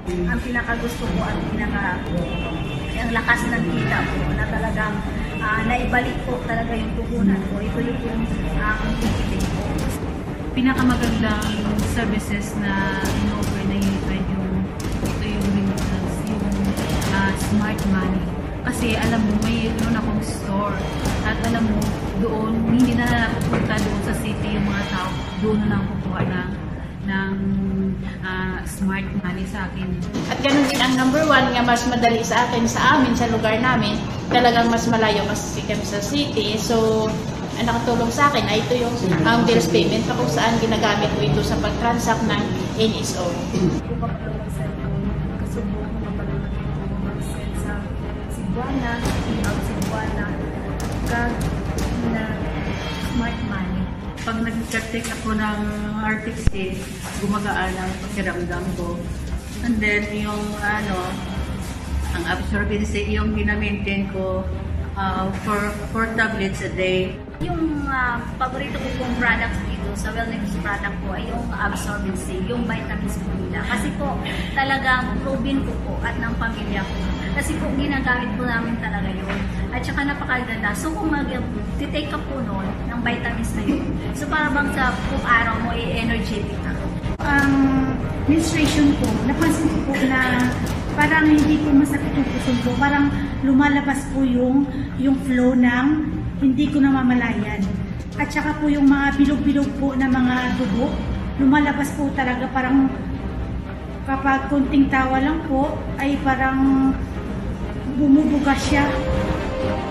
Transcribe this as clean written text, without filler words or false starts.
ang pinakagusto ko at ang lakas ng kita po na talagang naibalik po talaga yung puhunan ko. Ito yung tikitin ko. Pinakamagandang services na in-offer na Unified ito yung remittance, yung smart money. Kasi alam mo, may akong store at alam mo, doon, hindi na pupunta doon sa city yung mga tao, doon na lang kukuha ng smart money sa akin. At ganun din ang number one nga mas madali sa akin, sa amin, sa lugar namin, talagang mas malayo kasi kami sa city. So, ang nakatulong sa akin ay ito yung bills payment na kung saan ginagamit ko ito sa pag-transact ng NSO. Kasubok mo mag-send sa Cebuana, Cebuana, na smart money. Pag nag-take ako ng RTX, gumagaan ang pakiramdam ko. And then, yung ang absorbency, yung ginamaintain ko for 4 tablets a day. Yung paborito ko pong products dito sa wellness product ko ay yung absorbency, yung vitamins po nila. Kasi po talagang proven ko po at ng pamilya ko. Kasi po ginagamit po namin talaga yun. At saka napakaganda. So kung mag-take ka po noon ng vitamins na yun, so para bang sa buong araw mo energetic ka. Ang menstruation ko, napansin ko po na parang hindi po masakit yung puso ko. Parang lumalabas po yung flow ng hindi ko namamalayan. At saka po yung mga bilog-bilog po na mga dugo, lumalabas po talaga parang kapag kunting tawa lang po ay parang bumubuga siya.